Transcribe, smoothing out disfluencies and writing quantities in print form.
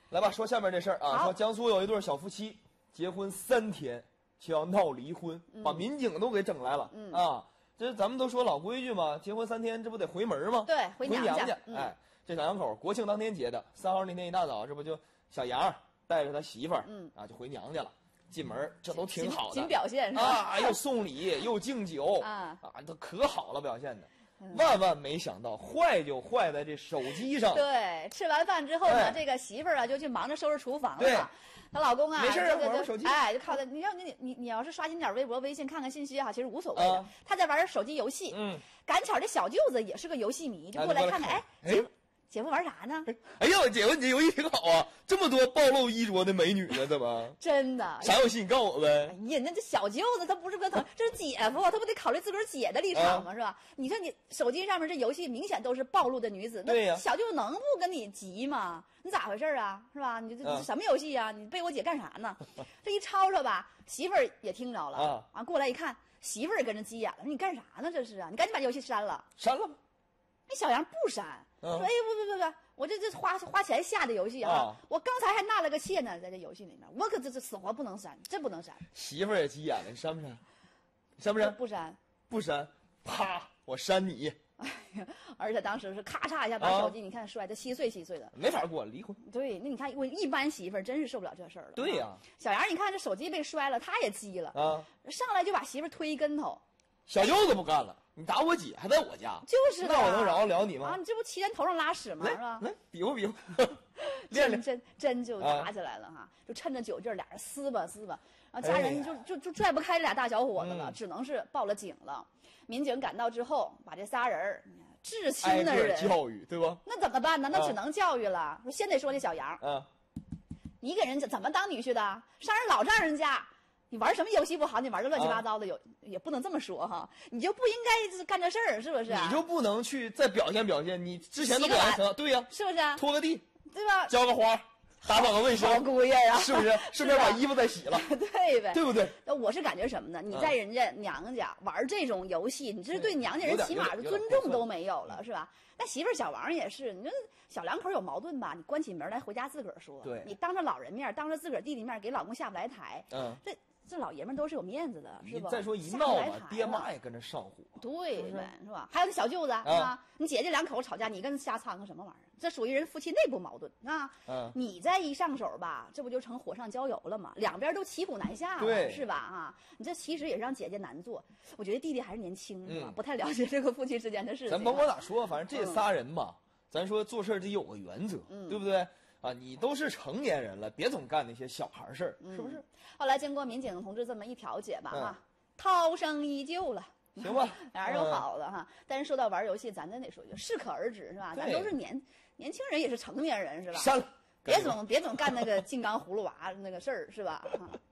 来吧，说下面这事儿啊， 好说江苏有一对小夫妻结婚3天就要闹离婚，把民警都给整来了。啊，这咱们都说老规矩嘛，结婚3天这不得回门吗？ 对，回娘娘家。 哎，这小两口国庆当天结的，3号那天一大早，这不就小杨带着他媳妇儿，啊，就回娘家了。进门这都挺好的， 仅表现是吧？ 啊，又送礼又敬酒都可好了，表现的。万万没想到，坏就坏在这手机上。 对，吃完饭之后呢，这个媳妇儿啊就去忙着收拾厨房了。她老公啊， 没事玩手机， 哎，就靠他。你要是刷新点微博、微信看看信息哈，其实无所谓的。他在玩手机游戏，赶巧这小舅子也是个游戏迷，就过来看看，哎。姐夫玩啥呢？ 哎呀，姐夫，你这游戏挺好啊！这么多暴露衣着的美女呢，怎么？ 真的？ 啥游戏？你告诉我呗。 哎呀，那这小舅子他不是个疼，这是姐夫，他不得考虑自个儿姐的立场吗？是吧？你看你手机上面这游戏明显都是暴露的女子，那小舅子能不跟你急吗？你咋回事啊？是吧？你这什么游戏啊？你背我姐干啥呢？这一吵吵吧，媳妇儿也听着了啊，过来一看，媳妇儿也跟着急眼了，说你干啥呢？这是啊，你赶紧把游戏删了。 删了吗？ 那小杨不删。说哎不，我这花钱下的游戏啊，我刚才还纳了个妾呢，在这游戏里面，我可这死活不能删，真不能删。 媳妇儿也急眼了，你删不删？删不删？ 不删， 不删，啪，我删你！ 哎呀，而且当时是咔嚓一下把手机，你看摔得稀碎的， 没法过，离婚。 对，那你看我一般媳妇儿真是受不了这事儿了。 对呀， 小杨，你看这手机被摔了，他也急了啊，上来就把媳妇儿推一跟头。 小舅子不干了，你打我姐还在我家， 就是那我能饶得了你吗？ 啊，你这不骑人头上拉屎吗？是吧？ 来比划， 练真就打起来了哈，就趁着酒劲儿俩人撕吧，啊，家人就拽不开这俩大小伙子了，只能是报了警了。民警赶到之后，把这仨人至亲的人教育，对吧？ 那怎么办呢？那只能教育了。说先得说这小杨，你给人怎么当女婿的？上人老丈人家。你玩什么游戏不好？你玩的乱七八糟的，也不能这么说哈，你就不应该干这事儿，是不是？ 你就不能去再表现，你之前都表现成对呀， 是不是？ 拖个地， 对吧？ 浇个花，打扫个卫生， 好姑爷啊， 是不是？顺便把衣服再洗了， 对呗？ 对不对？ 那我是感觉什么呢？你在人家娘家玩这种游戏，你这是对娘家人起码是尊重都没有了，是吧？那媳妇儿小王也是，你说小两口有矛盾吧？你关起门来回家自个儿说， 对， 你当着老人面，当着自个儿弟弟面给老公下不来台，这老爷们都是有面子的，是吧？ 再说一闹嘛，爹妈也跟着上火， 对呗，是吧？还有那小舅子是吧？你姐这两口吵架，你跟瞎掺和什么玩意儿？这属于人夫妻内部矛盾啊！你再一上手吧，这不就成火上浇油了吗？两边都骑虎难下了，是吧？啊，你这其实也是让姐姐难做。我觉得弟弟还是年轻，是吧？不太了解这个夫妻之间的事情。 咱甭管咋说，反正这仨人嘛，咱说做事得有个原则，对不对？啊，你都是成年人了，别总干那些小孩事儿，是不是？ 后来经过民警同志这么一调解吧，哈，涛声依旧了， 行吧， 俩人都好了哈。但是说到玩游戏，咱真得说一句，适可而止，是吧？咱都是年轻人，也是成年人，是吧？ 删了， 别总干那个金刚葫芦娃那个事儿，是吧？